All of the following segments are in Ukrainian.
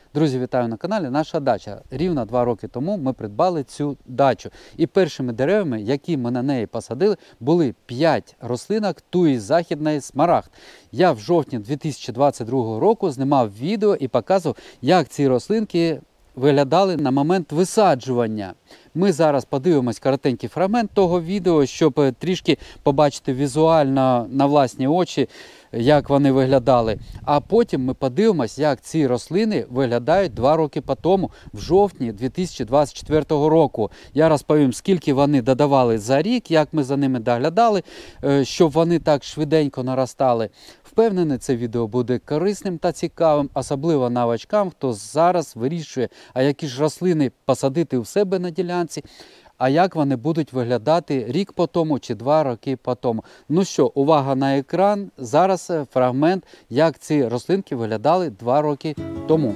Друзі, вітаю на каналі Наша дача. Рівно 2 роки тому ми придбали цю дачу. І першими деревами, які ми на неї посадили, були 5 рослинок туї західної смарагд. Я в жовтні 2022 року знімав відео і показував, як ці рослинки виглядали на момент висаджування. Ми зараз подивимось коротенький фрагмент того відео, щоб трішки побачити візуально на власні очі, як вони виглядали. А потім ми подивимось, як ці рослини виглядають 2 роки по тому, в жовтні 2024 року. Я розповім, скільки вони додавали за рік, як ми за ними доглядали, щоб вони так швиденько наростали. Впевнений, це відео буде корисним та цікавим, особливо новачкам, хто зараз вирішує, а які ж рослини посадити у себе на ділянці, а як вони будуть виглядати рік по тому чи 2 роки по тому. Ну що, увага на екран. Зараз фрагмент, як ці рослинки виглядали 2 роки тому.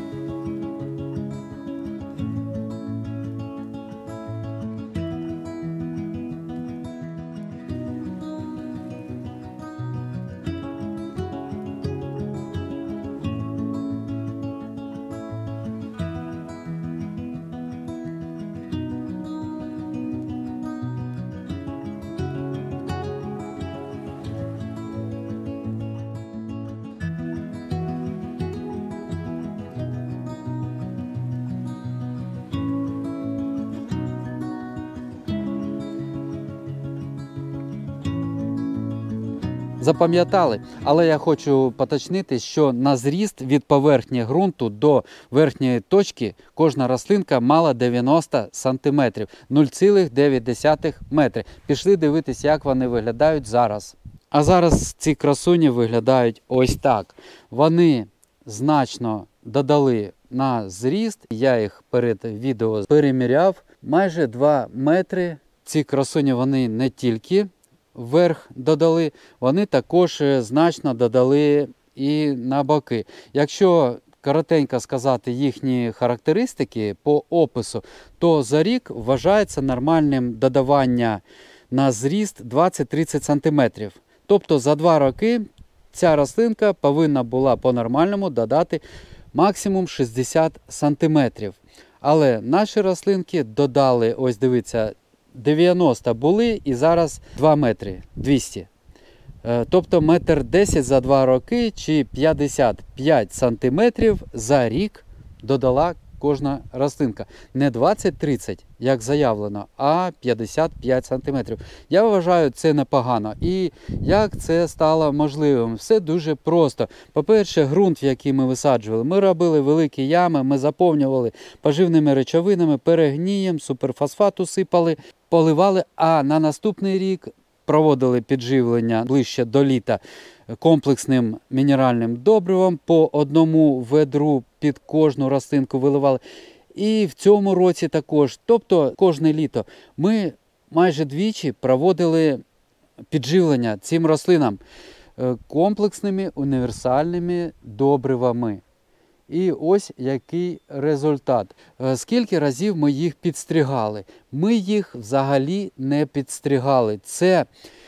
Запам'ятали, але я хочу поточнити, що на зріст від поверхні ґрунту до верхньої точки кожна рослинка мала 90 см, 0,9 метри. Пішли дивитися, як вони виглядають зараз. А зараз ці красуні виглядають ось так. Вони значно додали на зріст, я їх перед відео переміряв, майже 2 метри. Ці красуні вони не тільки вверх додали, вони також значно додали і на боки. Якщо коротенько сказати їхні характеристики по опису, то за рік вважається нормальним додавання на зріст 20-30 см. Тобто за 2 роки ця рослинка повинна була по-нормальному додати максимум 60 см. Але наші рослинки додали, ось дивіться, 90 були і зараз 2 метри 200. Тобто 1,10 м за 2 роки чи 55 сантиметрів за рік додала кожна рослинка. Не 20-30, як заявлено, а 55 сантиметрів. Я вважаю, це непогано. І як це стало можливим? Все дуже просто. По-перше, ґрунт, в який ми висаджували, ми робили великі ями, ми заповнювали поживними речовинами, перегнієм, суперфосфат усипали, поливали, а на наступний рік проводили підживлення ближче до літа комплексним мінеральним добривом, по 1 ведру під кожну рослинку виливали. І в цьому році також, тобто кожне літо, ми майже двічі проводили підживлення цим рослинам комплексними універсальними добривами. І ось який результат. Скільки разів ми їх підстригали? Ми їх взагалі не підстригали. Це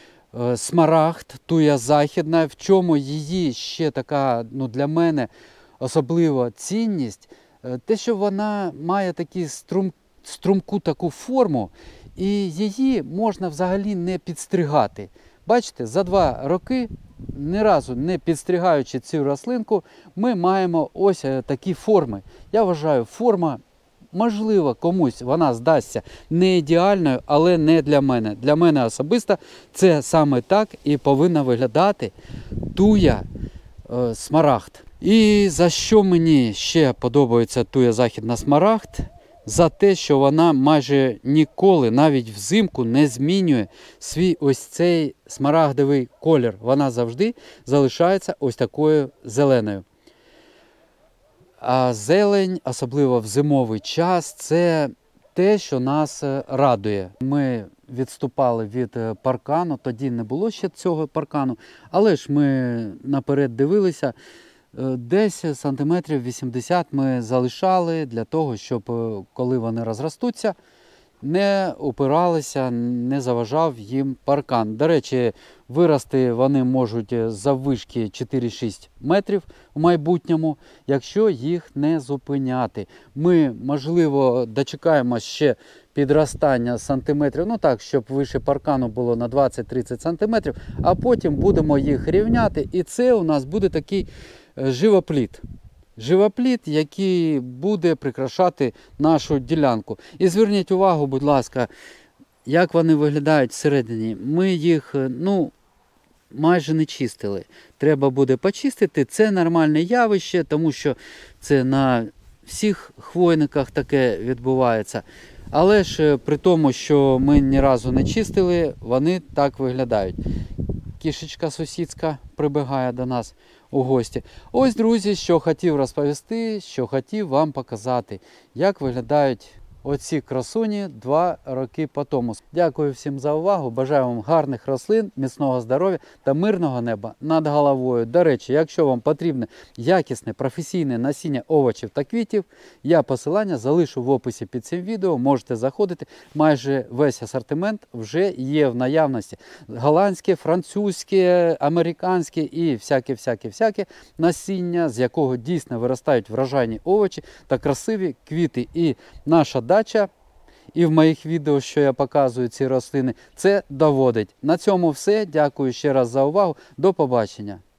смарагд, туя західна, в чому її ще така, для мене особлива цінність, те, що вона має таку струмку таку форму, і її можна взагалі не підстригати. Бачите, за 2 роки, ні разу не підстригаючи цю рослинку, ми маємо ось такі форми. Я вважаю, форма, можливо, комусь вона здасться не ідеальною, але не для мене. Для мене особисто це саме так і повинна виглядати туя смарагд. І за що мені ще подобається туя західна смарагд? За те, що вона майже ніколи, навіть взимку, не змінює свій ось цей смарагдовий колір. Вона завжди залишається ось такою зеленою. А зелень, особливо в зимовий час, це те, що нас радує. Ми відступали від паркану, тоді не було ще цього паркану, але ж ми наперед дивилися. Десь сантиметрів 80 ми залишали для того, щоб коли вони розростуться, не упиралися, не заважав їм паркан. До речі, вирости вони можуть заввишки 4-6 метрів в майбутньому, якщо їх не зупиняти. Ми, можливо, дочекаємо ще підростання сантиметрів, ну так, щоб вище паркану було на 20-30 сантиметрів, а потім будемо їх рівняти, і це у нас буде такий живопліт. Живопліт, який буде прикрашати нашу ділянку. І зверніть увагу, будь ласка, як вони виглядають всередині. Ми їх, майже не чистили. Треба буде почистити. Це нормальне явище, тому що це на всіх хвойниках таке відбувається. Але ж при тому, що ми ні разу не чистили, вони так виглядають. Кішечка сусідська прибігає до нас у гості. Ось, друзі, що хотів розповісти, що хотів вам показати, як виглядають оці красуні 2 роки по тому. Дякую всім за увагу, бажаю вам гарних рослин, міцного здоров'я та мирного неба над головою. До речі, якщо вам потрібне якісне професійне насіння овочів та квітів, я посилання залишу в описі під цим відео, можете заходити. Майже весь асортимент вже є в наявності. Голландське, французьке, американське і всяке насіння, з якого дійсно виростають врожайні овочі та красиві квіти. І наша дача, і в моїх відео, що я показую ці рослини, це доводить. На цьому все. Дякую ще раз за увагу. До побачення.